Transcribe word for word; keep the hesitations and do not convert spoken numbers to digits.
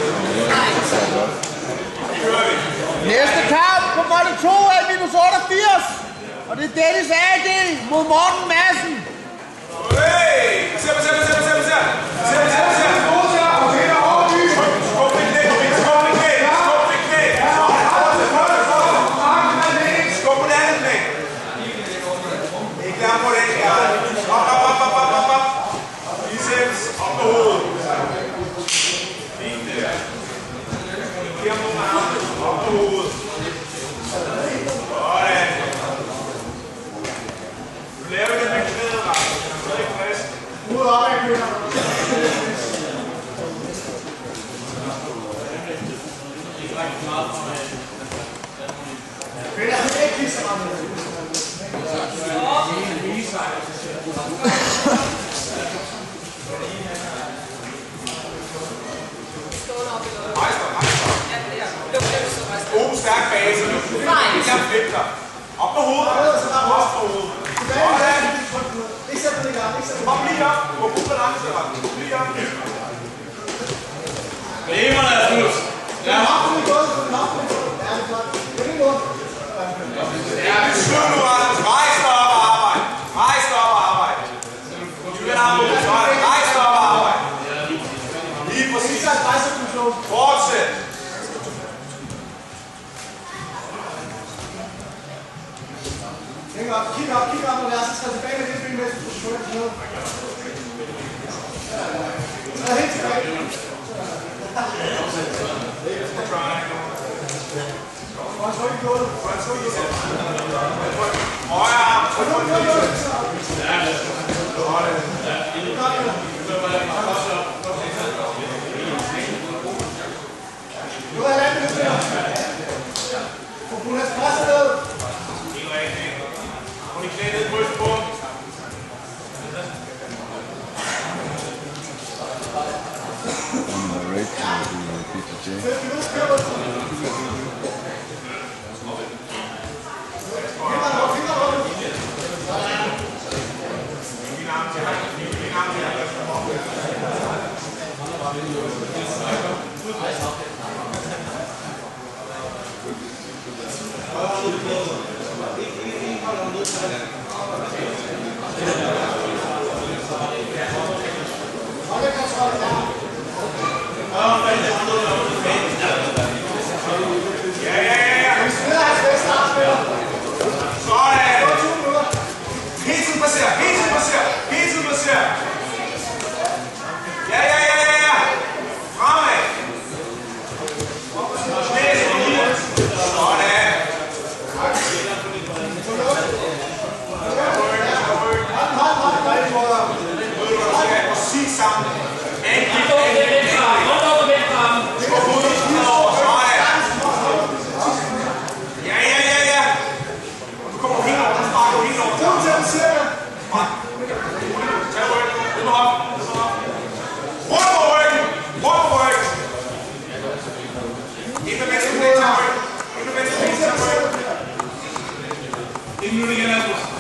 Næste kamp på Volley to er minus otteogfirs. Og det er Dennis A G mod Morten Madsen. Hey! Se, se, se, se, se, se. Se, se, se. Skub i knæ, skub i knæ, skub i knæ. Skub på det andet knæ. Ikke lær på det. Op, op, op, op, op, op. Biceps, op på hovedet. Fint der. Her på armen, op på hovedet. Sådan. Nu laver vi det med knæet, Rasmus. Stadig fast. Hovedet op af kvinder. Kvinder, det er ikke lige så meget. God, stærk base. Ikke lad flip dig. Op på hovedet. Op på hovedet. Sådan. Hop lige op. Gå god balance, Rasmus. Lige op. Leverne er slut. Ja. Ja, det er slut nu, Rasmus. Rejs dig op og arbejde. Rejs dig op og arbejde. Du kan have på. Sådan. Rejs dig op og arbejde. Lige præcis. Fortsæt. Kig op, kig op, kig op, og lad os tage tilbage med det ben, mens du får slået. Træd helt tilbage. Og så ikke gulvet. Højre arm. Nu er det andet til. Få Bunas presset ned. Helt rigtigt. Hun er knæet bryst på. I'm ready to do P T J. Ja, ja, ja, ja. Sådan. Hele tiden passer, hele tiden passer, hele tiden passer. Ja, ja, ja, ja, ja. Fremad. Knæs lige. Sådan. Præcis sammen. Angiv, angiv, angiv. Skub ud, skub over. Sådan. Ja, ja, ja, ja. Du kommer helt over, du sparker helt over. Kom til den cirka. Tag ryggen. Ned på hop. Ned på hop. Rundt på ryggen. Rundt på ryggen. Ind med venstre knæ, tag ryggen. Ind med venstre knæ, tag ryggen. En minut igen, Rasmus.